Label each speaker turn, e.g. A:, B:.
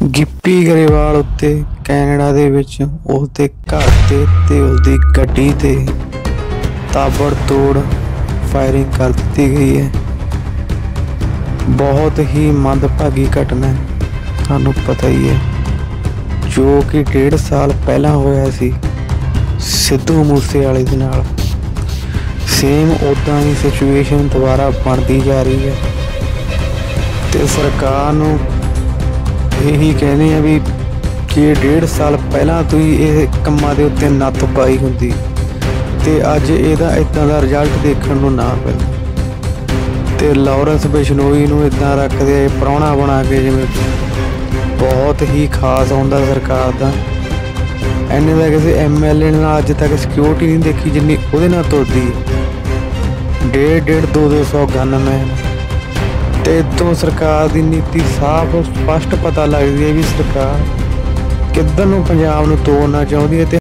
A: ਗਿੱਪੀ ਗਰੇਵਾਲ ਉੱਤੇ ਕੈਨੇਡਾ ਦੇ ਵਿੱਚ ਉਸਦੇ ਘਰ ਤੇ ਉਸਦੀ ਗੱਡੀ ਤੇ ਤਾਬੜਤੋੜ ਫਾਇਰਿੰਗ ਕਰ ਦਿੱਤੀ ਗਈ ਹੈ। बहुत ही मंदभागी घटना है, थानू पता ही है, जो कि 1.5 साल पहला होया सी सिद्धू मूसेवाले दे नाल। सेम उदां ही सिचुएशन दोबारा बनती जा रही है ते सरकार नू यही कहने आ भी कि 1.5 साल पहला तो ही ये कम्मां दे उत्ते नत्थ पाई हुंदी ते अज इहदा इदां दा रिजल्ट देखण नू ना मिले। ते लॉरेंस बिश्नोई नूं इदां रखदे प्राहुणा बना के जिवें बहुत ही खास आउंदा सरकार दा। इन्ने दा किसी MLA ने अज तक सिक्योरिटी नहीं देखी जिन्नी उहदे नाल तुरदी। 150-200 गनमैन ते इतों सरकार दी नीति साफ स्पष्ट पता लगदी है भी सरकार किधर नूं पंजाब नूं तोड़ना चाहुंदी है।